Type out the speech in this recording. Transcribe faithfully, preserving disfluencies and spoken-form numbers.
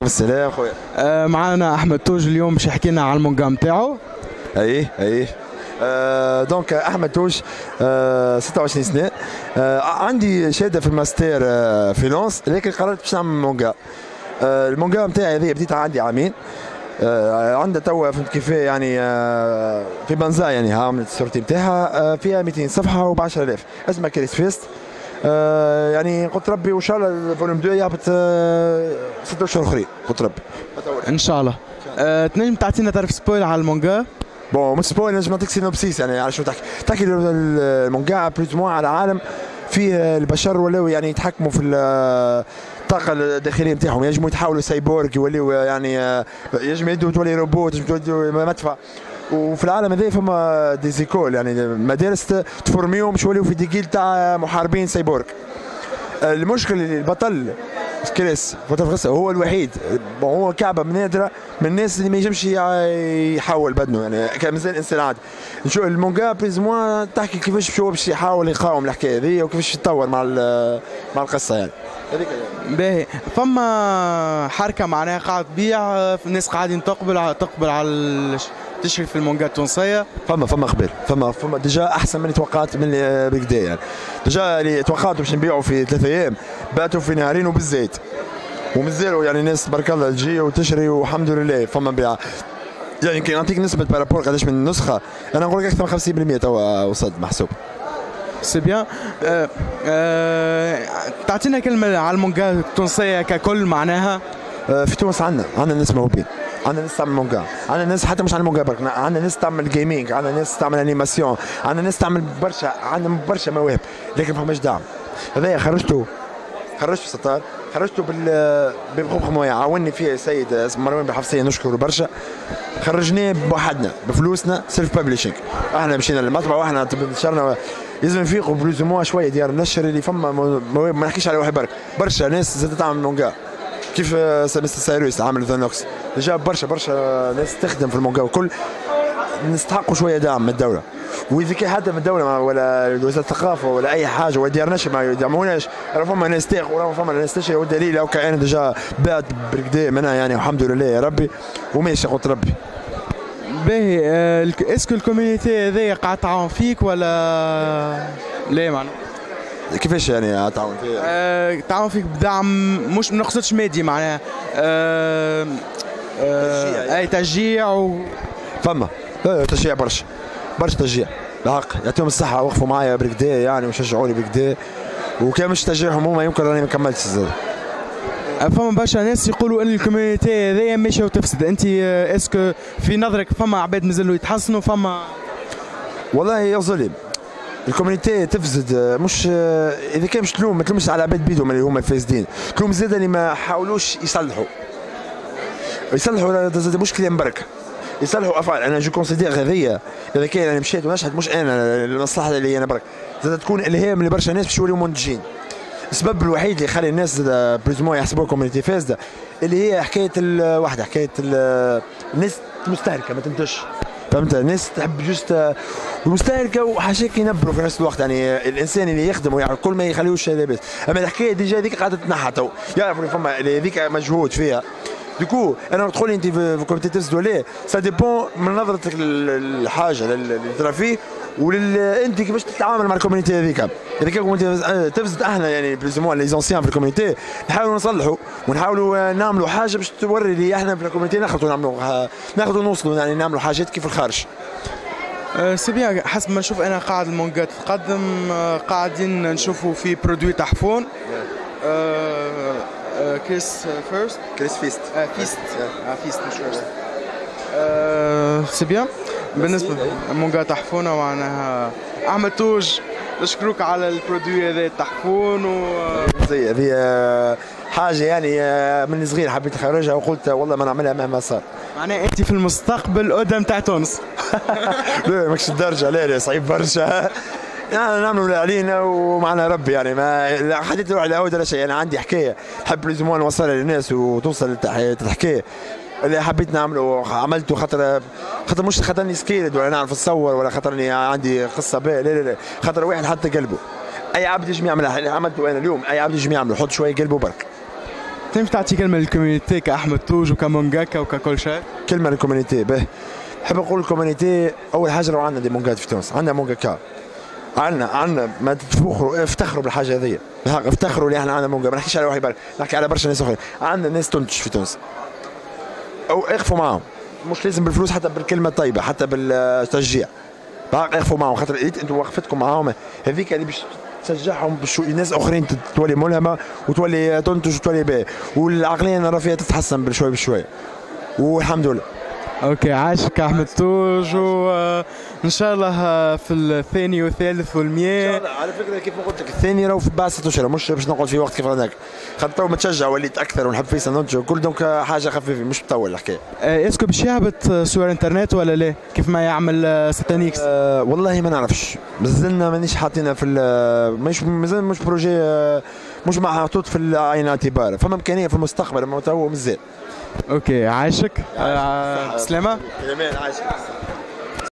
السلام خويا. آه معنا احمد توج اليوم باش يحكي لنا على المونجا نتاعو. ايه ايه آه دونك احمد توج، آه ستة وعشرين سنه، آه عندي شهاده في الماستر آه فينانس، لكن قررت باش نعمل مونجا. آه المونجا نتاعي هذه بديتها عندي عامين، آه عندها توا فهمت كيف يعني، آه في بنزا يعني عملت الصورتي نتاعها، آه فيها مئتين صفحه وب عشرة آلاف، اسمها كريس فيست. آه يعني قلت ربي وان شاء الله الفوليوم اثنين يهبط آه ستة اشهر اخرين، قلت ربي ان شاء الله. أه تنجم تعطينا تعرف سبويل على المونجا؟ بون مش سبويل، نجم نعطيك سينوبسيس يعني على شو تحكي. تحكي المونجا بلوز موا على عالم فيه البشر ولاو يعني يتحكموا في الطاقة الداخلية نتاعهم، ينجموا يتحولوا سايبورغ، يوليو يعني ينجم يدوا تولي روبوت، ينجم تولي مدفع. وفي العالم هذا فما ديزيكول يعني مدارس تفورميهم باش يوليو في ديكيل تاع محاربين سايبورغ. المشكل اللي البطل كريس بطل هو الوحيد، هو كعبه من نادره من الناس اللي ما ينجمش يحول بدنه يعني كمثال انسان عادي. نشوف المونجا بليز موا تحكي كيفاش هو باش يحاول يقاوم الحكايه هذه وكيفاش يتطور مع مع القصه يعني. هذيك باهي. فما حركه معناها قاعد تبيع، الناس قاعدين تقبل تقبل على تشري في المونجا التونسيه. فما فما قبل فما فما ديجا احسن من اللي توقعت من اللي بكدا يعني. ديجا اللي توقعت باش نبيعوا في ثلاثة ايام باتوا في نهارين وبالزيت، ومازالوا يعني الناس تبارك الله تجي وتشري والحمد لله فما بيع. يعني كي نعطيك نسبه بارابور قداش من النسخه، انا نقول لك اكثر من خمسين بالمئة توا وصلت محسوب. سي بيان. أه أه تعطينا كلمه على المونجا التونسيه ككل معناها. أه في تونس عندنا عندنا ناس موهوبين، عندنا ناس تعمل مونجا، عندنا ناس حتى مش على المونجا برك، عندنا ناس تعمل جيمنج، عندنا ناس تعمل انيماسيون، عندنا ناس تعمل برشا، عندنا برشا مواهب، لكن ما فماش دعم. هذايا خرجته خرجته ستار، خرجته بال بالخوخ مويا عاوني فيه السيد اسمه مروان بالحفصيه نشكره برشا. خرجناه بوحدنا بفلوسنا سيلف بابليشنج، احنا مشينا للمطبعه واحنا نشرنا. لازم نفيقوا بلوز موا شويه ديار النشر اللي فما مواهب، ما نحكيش على واحد برك، برشا ناس زادت تعمل مونجا كيف مستر سايروس عامل ذانوكس، جاب برشا برشا ناس تخدم في المونجا وكل. نستحقوا شويه دعم من الدوله، واذا كان حتى من الدوله ولا وزاره الثقافه ولا اي حاجه ولا ديار نشر ما يدعموناش، راه فما ناس تاخذ وراه فما ناس تشري، والدليل او كان ديجا بعد بركدا منها يعني والحمد لله يا ربي وماشي قلت ربي. باهي. آه اسكو الكوميونيتي هذايا قاعد تعاون فيك ولا لا معناها؟ كيفاش يعني تعاون فيك؟ آه تعاون فيك بدعم، مش ما نقصدش مادي معناها، آه آه اي تشجيع و... فما تشجيع برشا برشا تشجيع بالحق، يعطيهم الصحة وقفوا معايا بالكدا يعني وشجعوني بالكدا، وكان مش تشجيعهم هما يمكن راني ما كملتش زاد. فما برشا ناس يقولوا ان الكوميونيتي هذايا ماشيه وتفسد، انت اسكو في نظرك فما عباد مازالوا يتحسنوا؟ فما والله يا ظلم الكوميونيتي تفسد، مش اذا كان مش تلوم ما تلومش على عباد بيدهم اللي هما فاسدين، تلوم زاد اللي ما حاولوش يصلحوا يصلحوا زاد مشكله برك يصلحوا افعال. انا جو كونسيدير هذيا اذا كان انا مشيت ونجحت مش انا المصلحه اللي انا برك، زاد تكون الهام لبرشا ناس باش يوليو منتجين. السبب الوحيد اللي يخلي الناس زاد بلوز مو يحسبوها كوميونيتي فاسده اللي هي حكايه الوحده، حكايه الناس مستهلكه ما تنتجش، فهمت؟ الناس تحب جوست المستهلكه وحاشاك ينبروا في نفس الوقت، يعني الانسان اللي يخدم ويعرف كل ما يخليوش لاباس. اما الحكايه ديجا هذيك قاعده تتنحى تو، يعرفوا فما هذيك مجهود فيها. ديكو انا تقول لي انت في كوميتي تفسد ولا سا ديبون من نظرتك للحاجه اللي ترى فيه انت كيفاش تتعامل مع الكوميونيتي هذيك. اذا كان كوميونيتي تفسد احنا يعني بلوز مو لي زونسيان في الكوميونيتي نحاولوا نصلحوا ونحاولوا نعملوا حاجه باش توري لي احنا في الكوميونيتي ناخذوا نعملوا ناخذوا نوصلوا يعني نعملوا حاجات كيف الخارج. أه سي بيان. حسب ما نشوف انا قاعد المونجا تتقدم، أه قاعدين نشوفوا في برودوي تحفون. أه أه كريس فيرست كريس فيست أه فيست أه فيست مش فيرست. أه سي بيان. بالنسبه للمونجا تحفونه معناها احمد توج نشكروك على البرودوي هذا التحفون و زي هذه حاجه يعني من صغير حبيت نخرجها وقلت والله ما نعملها مهما صار. معناها انت في المستقبل قدام تاع تونس. لا ماكش الدرجه، لا لا صعيب برشا. يعني نعملوا اللي علينا ومعنا ربي يعني ما حديت روحي لا عود ولا شيء. انا عندي حكايه نحب لزوم نوصلها للناس وتوصل الحكايه اللي حبيت نعمله عملته، خاطر خاطر مش خاطرني سكيلد ولا نعرف نصور ولا خاطرني عندي قصه باهيه، لا لا لا، خاطر واحد حط قلبه. اي عبد يجي يعمل اللي عملته انا اليوم، اي عبد يجي يعمله، حط شويه قلبه برك. تنجم تعطي كلمه للكوميونيتي كاحمد توج وكمونجاكا وككل شيء؟ كلمه للكوميونيتي به نحب نقول الكوميونيتي اول حاجه لو عندنا دي مونجات في تونس عندنا مونجاكا عندنا عندنا ما تفخروا افتخروا بالحاجه هذيا بالحق افتخروا اللي احنا عندنا مونجا ما نحكيش على واحد بال نحكي على برشا ناس اخرين عندنا ناس تنتج في تونس او اخفوا معاهم مش لازم بالفلوس حتى بالكلمه الطيبه حتى بالتشجيع بالحق اخفوا معاهم خاطر انتم وقفتكم معاهم هذيك اللي باش تشجعهم باش ناس اخرين تولي ملهمه وتولي تنتج وتولي باهي والعقليه نرى فيها تتحسن بشوي بشوي والحمد لله. اوكي عاشك احمد توج وان شاء الله في الثاني والثالث والمية. على فكره كيف ما قلت لك الثاني راهو في بعض ست اشهر مش باش نقعد في وقت كيف هذاك خاطر تو متشجع وليت اكثر ونحب فيسا ننتج وكل دونك حاجه خفيفه مش تطول الحكايه. اسكو باش يهبط صور انترنت ولا لا كيف ما يعمل ستانيكس؟ أه والله ما نعرفش مازلنا مانيش حاطينها في مش مازال مش بروجي مش محطوط في عين الاعتبار فما امكانيه في المستقبل اما تو مازال. اوكي عاشك. آه سلامه. سلامه عاشك.